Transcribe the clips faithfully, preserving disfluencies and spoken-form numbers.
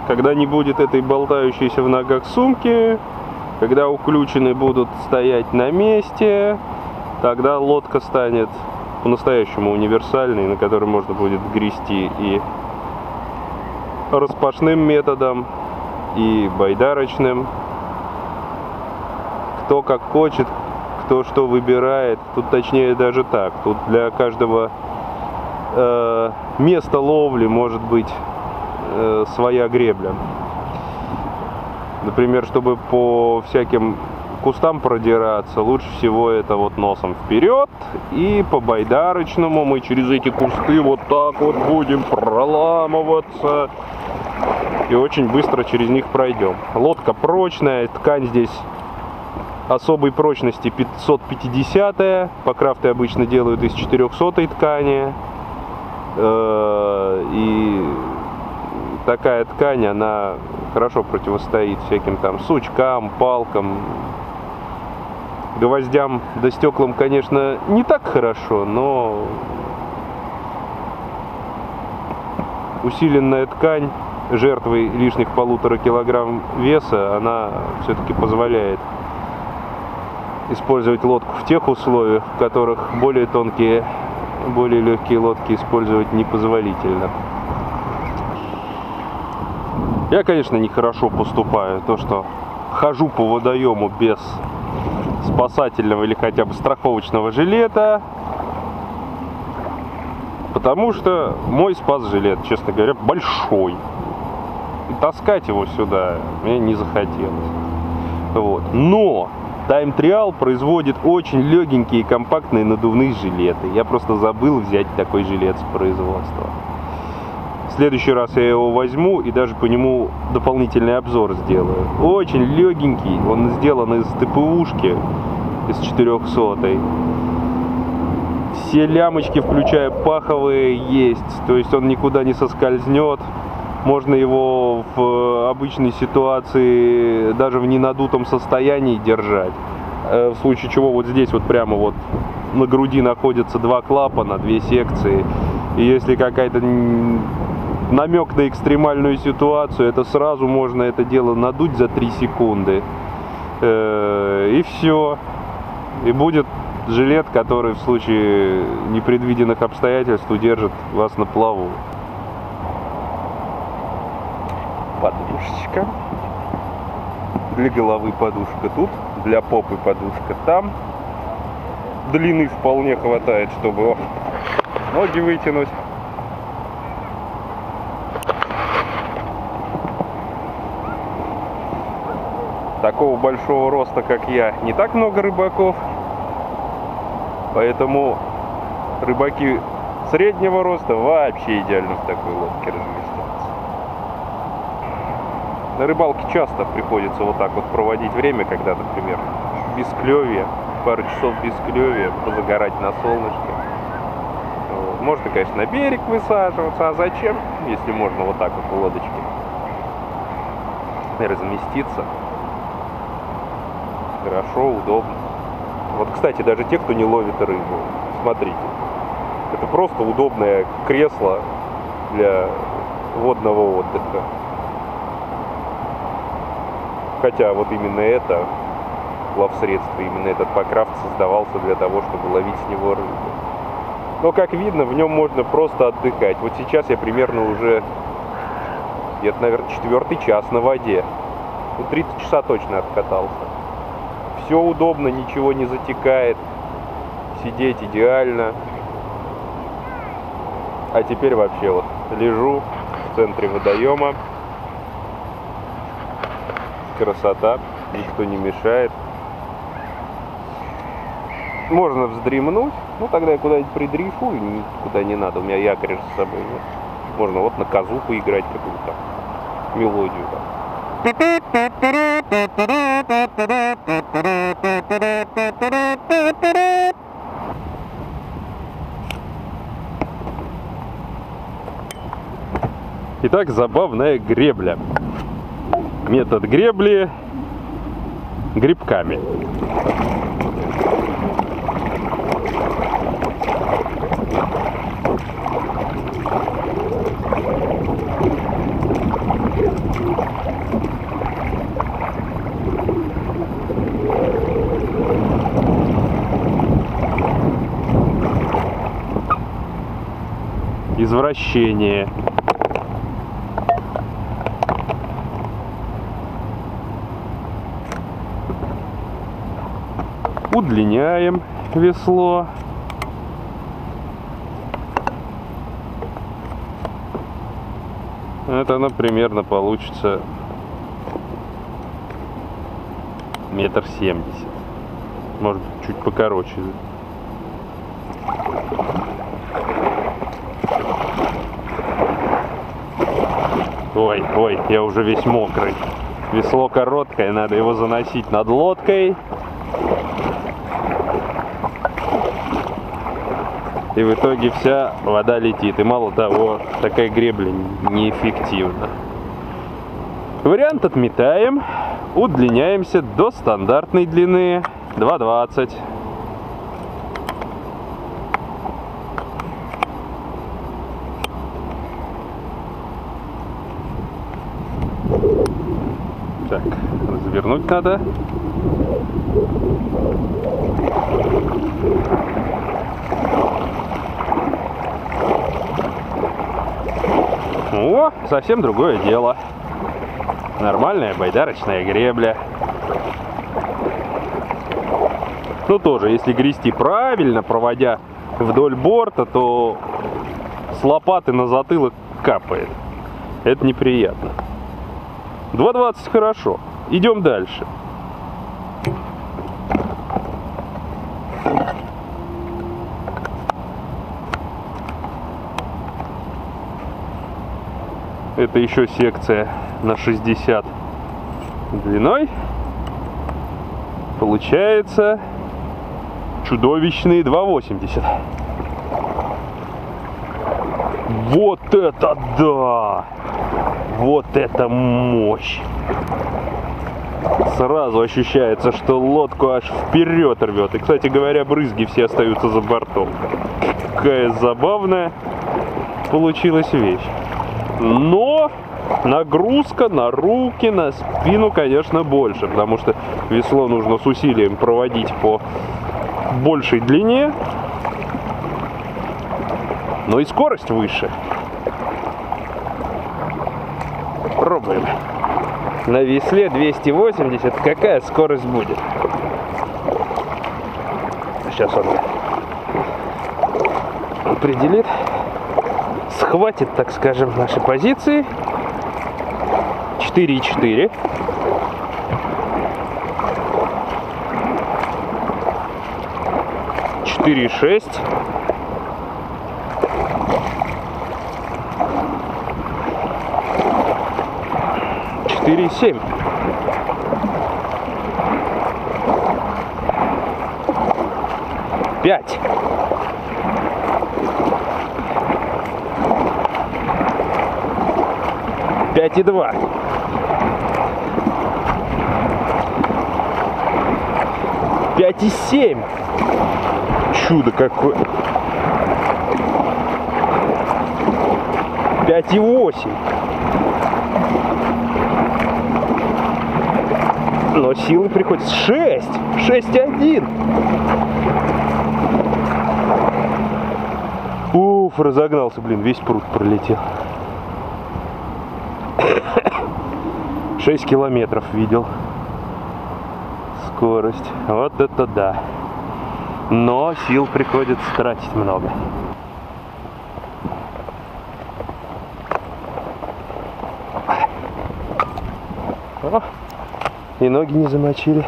когда не будет этой болтающейся в ногах сумки, когда уключены будут стоять на месте, тогда лодка станет по-настоящему универсальной, на которой можно будет грести и распашным методом, и байдарочным. Кто как хочет, кто что выбирает. Тут точнее даже так. Тут для каждого э, места ловли может быть э, своя гребля. Например, чтобы по всяким кустам продираться, лучше всего это вот носом вперед, и по байдарочному мы через эти кусты вот так вот будем проламываться и очень быстро через них пройдем. Лодка прочная, ткань здесь особой прочности пятьсот пятидесятая, покрафты обычно делают из четырехсотой ткани, и такая ткань, она хорошо противостоит всяким там сучкам, палкам, гвоздям да стеклам, конечно, не так хорошо, но усиленная ткань жертвой лишних полутора килограмм веса, она все-таки позволяет использовать лодку в тех условиях, в которых более тонкие, более легкие лодки использовать непозволительно. Я, конечно, нехорошо поступаю, то, что хожу по водоему без спасательного или хотя бы страховочного жилета, потому что мой спас-жилет, честно говоря, большой. И таскать его сюда мне не захотелось. Вот. Но Time Trial производит очень легенькие и компактные надувные жилеты. Я просто забыл взять такой жилет с производства. В следующий раз я его возьму и даже по нему дополнительный обзор сделаю. Очень легенький, он сделан из ТПУшки, из четырехсотой. Все лямочки, включая паховые, есть. То есть он никуда не соскользнет. Можно его в обычной ситуации даже в ненадутом состоянии держать. В случае чего вот здесь вот прямо вот на груди находятся два клапана, две секции. И если какая-то намек на экстремальную ситуацию, это сразу можно это дело надуть за три секунды. И все. И будет жилет, который в случае непредвиденных обстоятельств удержит вас на плаву. Подушечка. Для головы подушка тут, для попы подушка там. Длины вполне хватает, чтобы ноги вытянуть. Такого большого роста, как я, не так много рыбаков. Поэтому рыбаки среднего роста вообще идеально в такой лодке разместятся. На рыбалке часто приходится вот так вот проводить время, когда, например, без клёвья, пару часов без клёвья, позагорать на солнышке. Можно, конечно, на берег высаживаться, а зачем, если можно вот так вот в лодочке разместиться. Хорошо, удобно. Вот, кстати, даже те, кто не ловит рыбу, смотрите, это просто удобное кресло для водного отдыха. Хотя вот именно это ловсредство, именно этот покрафт создавался для того, чтобы ловить с него рыбу. Но, как видно, в нем можно просто отдыхать. Вот сейчас я примерно уже где-то, наверное, четвертый час на воде. Ну, тридцать часа точно откатался. Все удобно, ничего не затекает. Сидеть идеально. А теперь вообще вот лежу в центре водоема. Красота, никто не мешает. Можно вздремнуть, ну тогда я куда-нибудь придрейфую, никуда не надо, у меня якоря с собой нет. Можно вот на козу поиграть какую-то мелодию. Итак, забавная гребля. Метод гребли грибками. извращение. Удлиняем весло. Это оно примерно получится метр семьдесят. Может быть, чуть покороче. Ой, ой, я уже весь мокрый. Весло короткое, надо его заносить над лодкой. И в итоге вся вода летит. И мало того, такая гребля неэффективна. Вариант отметаем. Удлиняемся до стандартной длины два двадцать. Так, развернуть надо. О, совсем другое дело. Нормальная байдарочная гребля. Ну тоже, если грести правильно, проводя вдоль борта, то с лопаты на затылок капает. Это неприятно. два двадцать хорошо. Идем дальше. Это еще секция на шестьдесят длиной. Получается чудовищные два восемьдесят. Вот это да! Вот это мощь! Сразу ощущается, что лодку аж вперед рвет. И, кстати говоря, брызги все остаются за бортом. Какая забавная получилась вещь. Но нагрузка на руки, на спину, конечно, больше, потому что весло нужно с усилием проводить по большей длине, но и скорость выше. Пробуем. На весле двести восемьдесят какая скорость будет? Сейчас он определит, схватит, так скажем, наши позиции. четыре и четыре. четыре и шесть. четыре и семь. пять. пять и два. пять и семь. Чудо какое. пять и восемь. Но силы приходится шесть. шесть и один. Уф, разогнался, блин, весь пруд пролетел. шесть километров видел. Скорость. Вот это да. Но сил приходится тратить много. О, и ноги не замочили.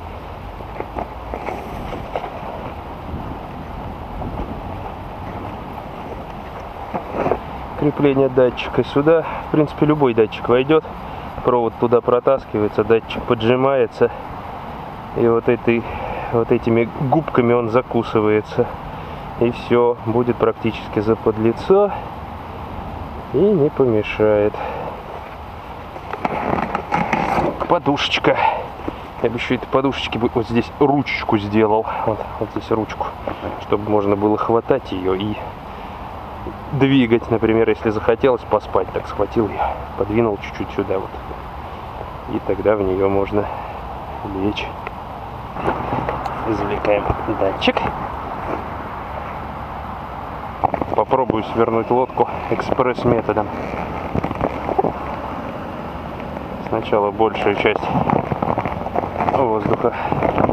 Крепление датчика сюда. В принципе, любой датчик войдет. Провод туда протаскивается, датчик поджимается. И вот этой, вот этими губками он закусывается. И все, будет практически заподлицо. И не помешает. Подушечка. Я бы еще этой подушечки вот здесь ручечку сделал. Вот, вот здесь ручку. Чтобы можно было хватать ее и двигать. Например, если захотелось поспать, так схватил ее, подвинул чуть-чуть сюда вот. И тогда в нее можно лечь. Извлекаем датчик. попробую свернуть лодку экспресс-методом. Сначала большая часть воздуха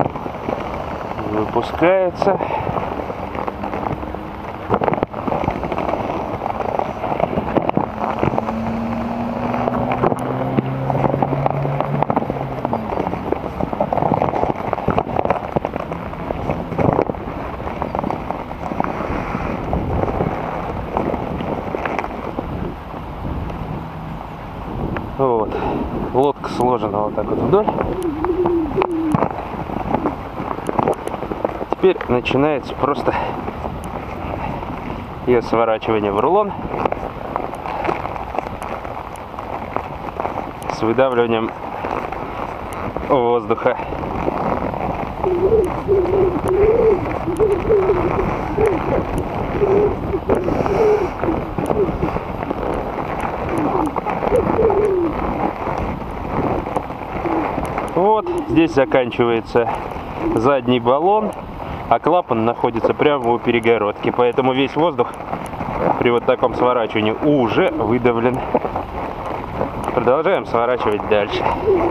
выпускается. Вот. Лодка сложена вот так вот вдоль. Теперь начинается просто ее сворачивание в рулон с выдавливанием воздуха. Вот здесь заканчивается задний баллон, а клапан находится прямо у перегородки, поэтому весь воздух при вот таком сворачивании уже выдавлен. Продолжаем сворачивать дальше.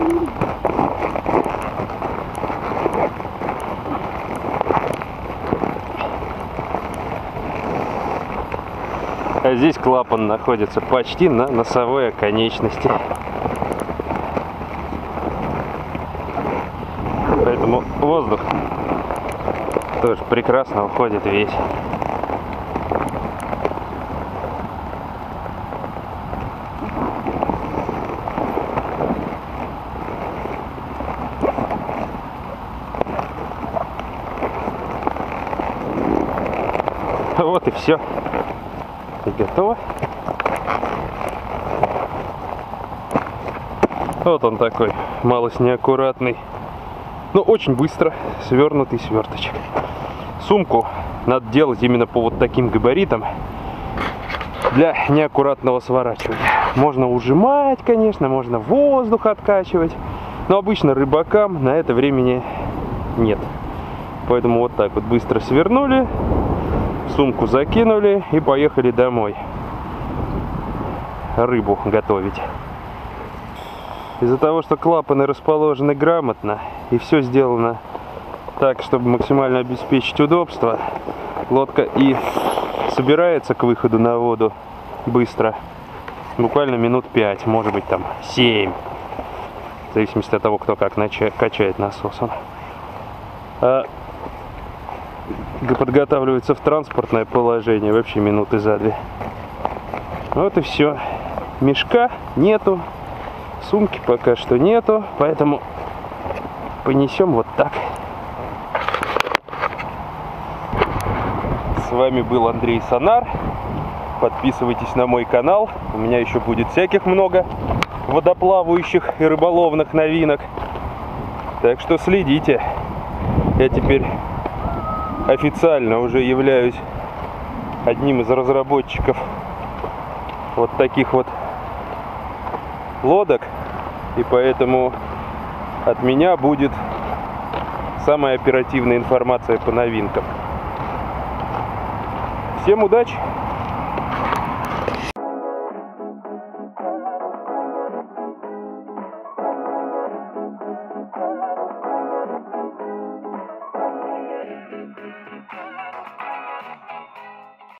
А здесь клапан находится почти на носовой оконечности. Поэтому воздух тоже прекрасно уходит весь. Вот и все. И готово. Вот он такой, малость неаккуратный, но очень быстро свернутый сверточек. Сумку надо делать именно по вот таким габаритам для неаккуратного сворачивания. Можно ужимать, конечно, можно воздух откачивать, но обычно рыбакам на это времени нет. Поэтому вот так вот быстро свернули, сумку закинули и поехали домой рыбу готовить. Из-за того, что клапаны расположены грамотно и все сделано так, чтобы максимально обеспечить удобство, лодка и собирается к выходу на воду быстро, буквально минут пять, может быть там семь, в зависимости от того, кто как качает насосом. А подготавливается в транспортное положение вообще минуты за две. Вот и все. Мешка нету, сумки пока что нету, поэтому понесем вот так. С вами был Андрей Сонар. Подписывайтесь на мой канал. У меня еще будет всяких много водоплавающих и рыболовных новинок. Так что следите. Я теперь официально уже являюсь одним из разработчиков вот таких вот лодок. И поэтому от меня будет самая оперативная информация по новинкам. Всем удачи!